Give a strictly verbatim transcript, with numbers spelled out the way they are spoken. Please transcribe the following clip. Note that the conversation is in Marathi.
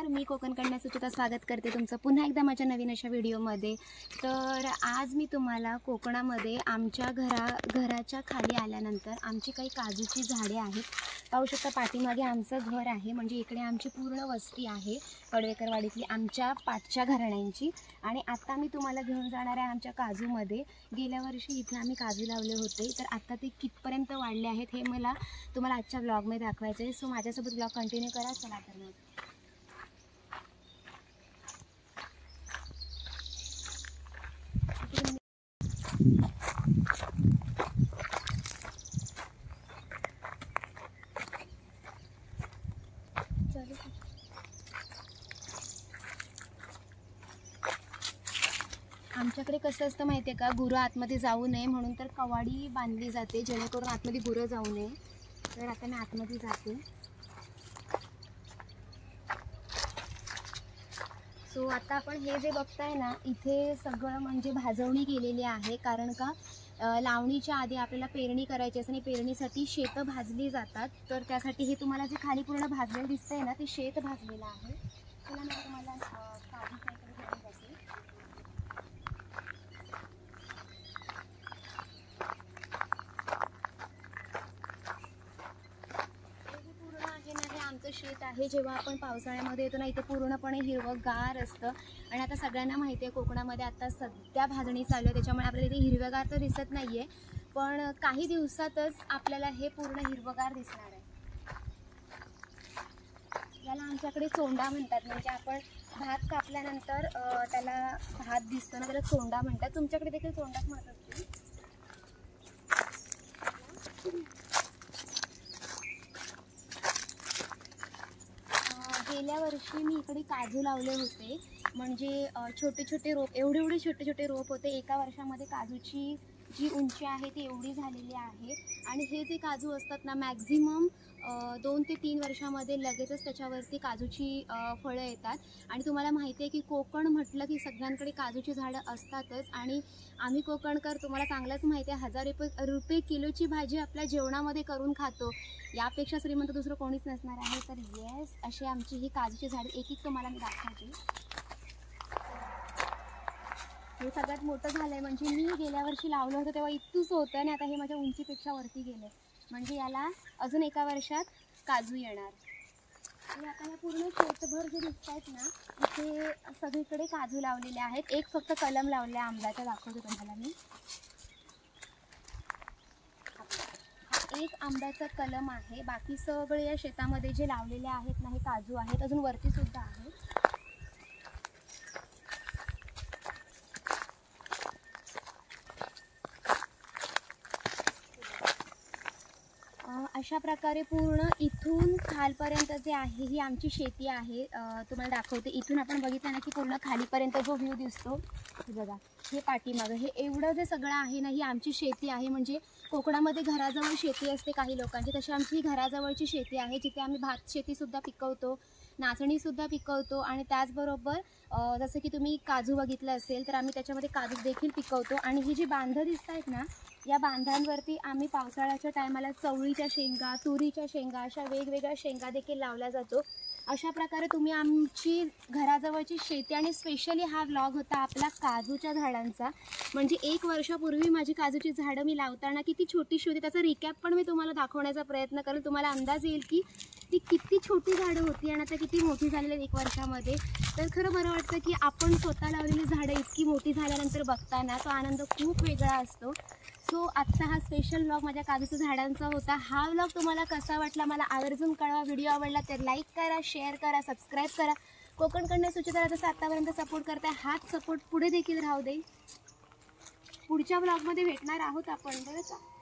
नमस्कार, मी कोकण कन्या सुचिता स्वागत करते तुमचं पुन्हा एकदा माझ्या नवीन अशा व्हिडिओमध्ये। तर आज मी तुम्हाला कोकणामध्ये आमच्या घरा घराच्या खाली आल्यानंतर आमची काही काजूची झाडे आहेत। पाहू शकता पाठीमागे आमचं घर आहे, म्हणजे इकडे आमची पूर्ण वस्ती आहे पडवेकरवाडीतली आमच्या पाठच्या घराण्यांची। आणि आता मी तुम्हाला घेऊन जाणार आहे आमच्या काजूमध्ये। गेल्या वर्षी इथे आम्ही काजू लावले होते, तर आता ते कितपर्यंत वाढले आहेत हे मला तुम्हाला आजच्या ब्लॉगमध्ये दाखवायचं आहे। सो माझ्यासोबत ब्लॉग कंटिन्यू करा। चला तर मग आमच्याकडे कसं असतं माहिती आहे का, गुरं आतमध्ये जाऊ नये म्हणून तर कवाडी बांधली जाते, जेणेकरून आतमध्ये गुरं जाऊ नये। तर आता मी आतमध्ये जाते। सो आता आपण हे जे बघताय ना, इथे सगळं म्हणजे भाजवणी केलेली आहे, कारण का लावणीच्या आधी आपल्याला पेरणी करायची असते आणि पेरणीसाठी शेतं भाजली जातात। तर त्यासाठी हे तुम्हाला जे खाली पूर्ण भाजलेलं दिसतंय ना, ते शेत भाजलेलं आहे। चला मी तुम्हाला काजू साईडकडे घेऊन जाते। आमचं शेत आहे। जेव्हा आपण पावसाळ्यामध्ये येतो ना, इथे पूर्णपणे हिरवंगार असतं। आणि आता सगळ्यांना माहिती आहे कोकणामध्ये आता सध्या भाजणी चालू आहे, त्याच्यामुळे आपल्याला इथे हिरवंगार तर दिसत नाही आहे, पण काही दिवसातच आपल्याला हे पूर्ण हिरवंगार दिसणार आहे। याला आमच्याकडे चोंडा म्हणतात, म्हणजे आपण भात कापल्यानंतर त्याला भात दिसतो ना, त्याला चोंडा म्हणतात। तुमच्याकडे देखील चोंडाच म्हणत असतील। गेल्या वर्षी मी इकडे काजू लावले होते, म्हणजे छोटे छोटे रोप, एवढे एवढे छोटे छोटे रोप होते। एका वर्षामध्ये काजूची जी उंची आहे ती एवढी झालेली आहे। आणि हे जे काजू असतात ना, मॅक्झिमम दोन ते तीन वर्षामध्ये लगेचच त्याच्यावरती काजूची फळं येतात। आणि तुम्हाला माहिती आहे की कोकण म्हटलं की सगळ्यांकडे काजूची झाडं असतातच। आणि आम्ही कोकणकर, तुम्हाला चांगलंच माहिती आहे, हजार रुपये रुपये किलोची भाजी आपल्या जेवणामध्ये करून खातो, यापेक्षा श्रीमंत दुसरं कोणीच नसणार आहे। तर येस, अशी आमची ही काजूची झाडं एक एक तुम्हाला मी दाखवते। हे सगळ्यात मोठं झालं आहे, म्हणजे मी गेल्या वर्षी लावलं होतं तेव्हा इतकंच होतं आणि आता हे माझ्या उंचीपेक्षा वरती गेलं, म्हणजे याला अजून एका वर्षात काजू येणार। आणि आता या पूर्ण शेतभर जे दिसत आहेत ना, इथे सगळीकडे काजू लावलेले आहेत। एक फक्त कलम लावले आहे आंब्याचा, दाखवते तुम्हाला मी। हा एक आंब्याचा कलम आहे, बाकी सगळे या शेतामध्ये जे लावलेले आहेत ना, हे काजू आहेत, अजून वरती सुद्धा आहेत। अशा प्रकारे पूर्ण इथून खालपर्यंत जे आहे ही आमची शेती आहे। तुम्हाला दाखवते, इथून आपण बघितलं ना की पूर्ण खालीपर्यंत जो व्ह्यू दिसतो, बघा हे पाठीमागं हे एवढं जे सगळं आहे ना, ही आमची शेती आहे। म्हणजे कोकणामध्ये घराजवळ शेती असते काही लोकांची, तशी आमची घराजवळची शेती आहे, जिथे आम्ही भात शेतीसुद्धा पिकवतो, नाचणीसुद्धा पिकवतो। आणि त्याचबरोबर जसं की तुम्ही काजू बघितलं असेल, तर आम्ही त्याच्यामध्ये काजू देखील पिकवतो। आणि ही जी बांधं दिसत आहेत ना, या बांधांवरती आम्ही पावसाळ्याच्या टायमाला चवळीच्या शेंगा, तुरीच्या शेंगा, अशा वेगवेगळ्या शेंगा देखील लावल्या जातो। अशा प्रकारे तुम्ही आमची घराजवळची शेती, आणि स्पेशली हा व्लॉग होता आपला काजूच्या झाडांचा। म्हणजे एक वर्षापूर्वी माझी काजूची झाडं मी लावताना किती छोटीशी होती, त्याचा रिकॅप पण मी तुम्हाला दाखवण्याचा प्रयत्न करेल। तुम्हाला अंदाज येईल की ती किती छोटी झाडं होती आणि आता किती मोठी झालेली एक वर्षामध्ये। तर खरं बरं वाटतं की आपण स्वतः लावलेली झाडं इतकी मोठी झाल्यानंतर बघताना तो आनंद खूप वेगळा असतो। सो आजचा हा स्पेशल व्लॉग माझ्या काजूच्या झाडांचा होता। हा व्लॉग तुम्हाला कसा वाटला मला आवर्जून कळवा। व्हिडिओ आवडला तर लाईक करा, शेअर करा, सबस्क्राईब करा। कोकण कन्या सुचिता जसं आतापर्यंत सपोर्ट करताय, हाच सपोर्ट पुढे देखील राहू दे। पुढच्या व्लॉगमध्ये भेटणार आहोत आपण, बरं का।